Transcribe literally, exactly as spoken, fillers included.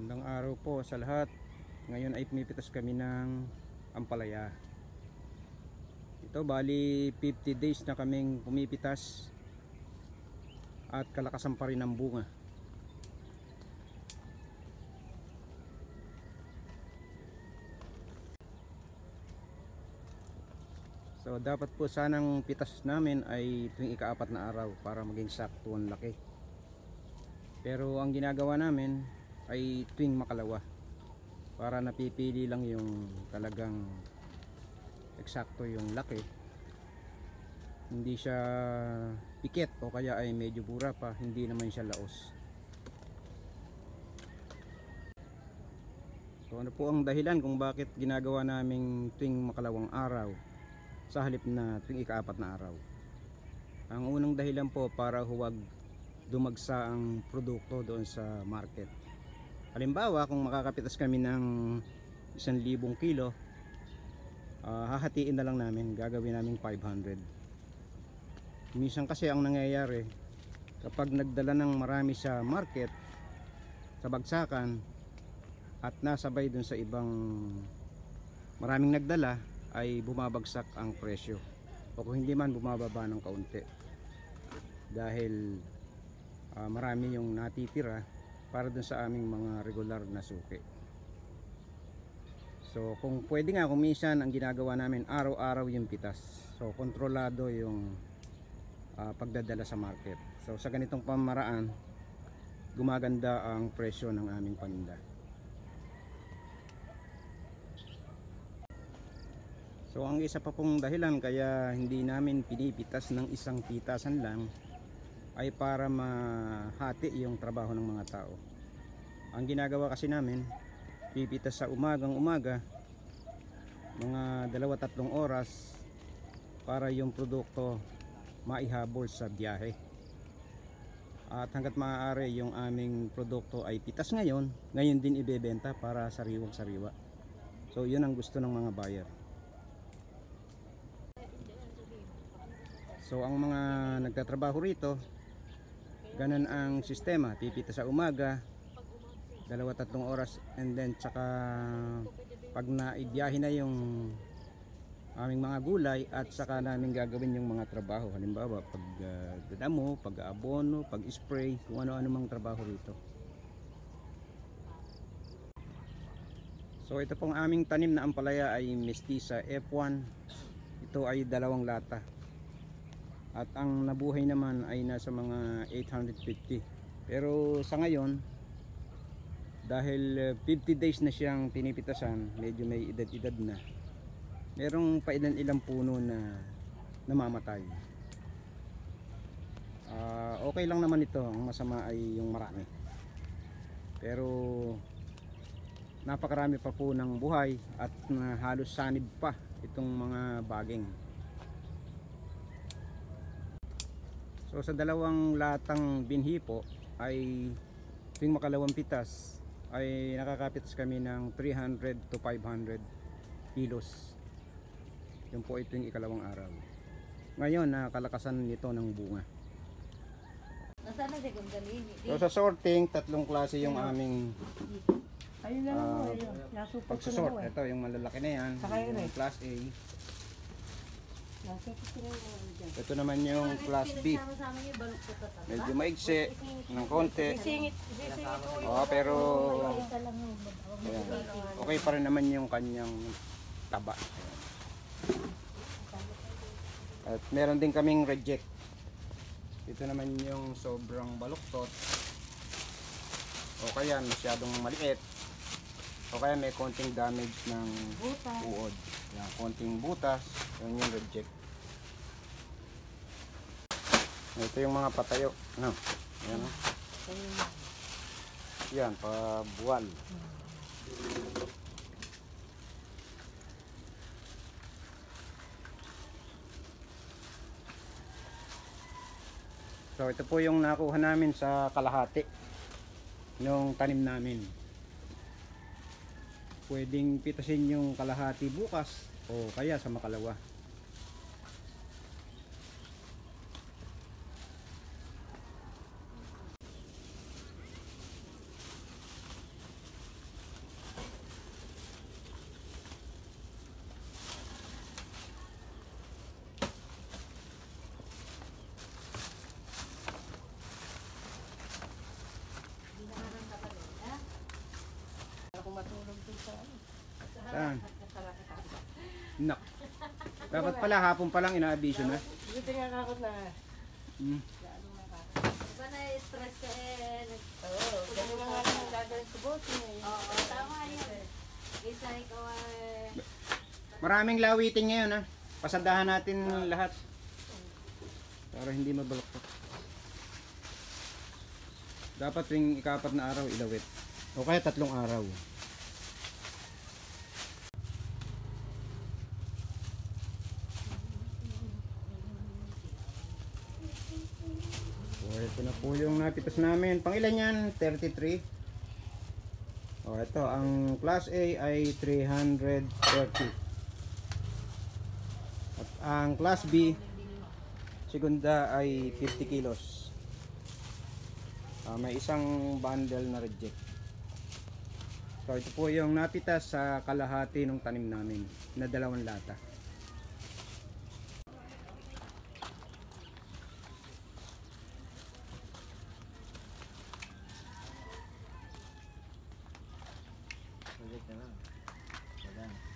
Magandang araw po sa lahat. Ngayon ay pumipitas kami ng ampalaya. Ito bali fifty days na kaming pumipitas at kalakasan pa rin ang bunga. So dapat po sanang pitas namin ay tuwing ikaapat na araw para maging sakto ang laki. Pero ang ginagawa namin ay tuwing makalawa para napipili lang yung talagang eksakto yung laki, hindi siya pikit o kaya ay medyo bura pa, hindi naman siya laos. So ano po ang dahilan kung bakit ginagawa naming tuwing makalawang araw sa halip na tuwing ikaapat na araw? Ang unang dahilan po para huwag dumagsa ang produkto doon sa market. Halimbawa, kung makakapitas kami ng isang libong kilo, uh, hahatiin na lang namin, gagawin namin five hundred. Minsan kasi ang nangyayari, kapag nagdala ng marami sa market, sa bagsakan, at nasabay dun sa ibang maraming nagdala, ay bumabagsak ang presyo. O kung hindi man, bumababa ng kaunti. Dahil uh, marami yung natitira para dun sa aming mga regular na suki. So kung pwede nga, kung minsan ang ginagawa namin araw-araw yung pitas. So kontrolado yung uh, pagdadala sa market. So sa ganitong pamaraan, gumaganda ang presyo ng aming paninda. So ang isa pa pong dahilan kaya hindi namin pinipitas ng isang pitasan lang ay para mahati yung trabaho ng mga tao. Ang ginagawa kasi namin, pipitas sa umagang umaga, mga dalawa tatlong oras para yung produkto maihabol sa biyahe. At hanggat maaari yung aming produkto ay pitas ngayon, ngayon din ibebenta para sariwang sariwa. So yun ang gusto ng mga buyer. So ang mga nagtatrabaho rito, ganun ang sistema, pipita sa umaga, dalawa tatlong oras, and then tsaka pag naibiyahe na yung aming mga gulay at saka namin gagawin yung mga trabaho. Halimbawa pag uh, dadamo, pag abono, pag spray, kung ano-ano mang trabaho rito. So ito pong aming tanim na ampalaya ay Mestiza F one. Ito ay dalawang lata. At ang nabuhay naman ay nasa mga eight hundred fifty. Pero sa ngayon, dahil fifty days na siyang pinipitasan, medyo may edad-edad na, merong pailan-ilang puno na namamatay. uh, Okay lang naman ito, ang masama ay yung marami. Pero napakarami pa po ng buhay at uh, halos sanib pa itong mga baging. So sa dalawang latang binhi po ay tuwing makalawang pitas ay nakakapitas kami ng three hundred to five hundred kilos. Yun po ito yung ikalawang araw. Ngayon nakalakasan nito ng bunga. So sa sorting, tatlong klase yung aming uh, pagsusort. Ito yung malalaki na yan, yung class A. Ito naman yung class B. Medyo maigsi ng konti. Oh, pero ayan, okay pa rin naman yung kanyang taba. At meron din kaming reject. Ito naman yung sobrang baluktot, o kaya masyadong maliit, o kaya may konting damage ng uod. Yan, konting butas, yun yung reject. Ito yung mga patayo, ano? Yan, no? Yan, pabuwal. So ito po yung nakuha namin sa kalahati yung tanim namin. Pwedeng pitasin yung kalahati bukas o kaya sa makalawa. nang matulog dun sa ano. Saan? Sarap. Nak. Dapat pala hapon pa lang inaabiso na. Buti nga kakot na. Hmm. Diba na-stress ka eh? nag- Oo, ganun na nga lang ang gagawin ko bote eh. Oo, tama yun. Isa ikaw ay... Maraming lawitin ngayon ha. Pasadahan natin lahat. Para hindi mabaloktot. Dapat tuwing ikapat na araw ilawit. O kaya tatlong araw. So ito na po yung napitas namin. Pangilan yan? thirty-three. O ito, ang class A ay three hundred thirty. At ang class B, segunda ay fifty kilos. Ah, may isang bundle na reject. So ito po yung napitas sa kalahati ng tanim namin na dalawang lata. Ulit na lang. Wala.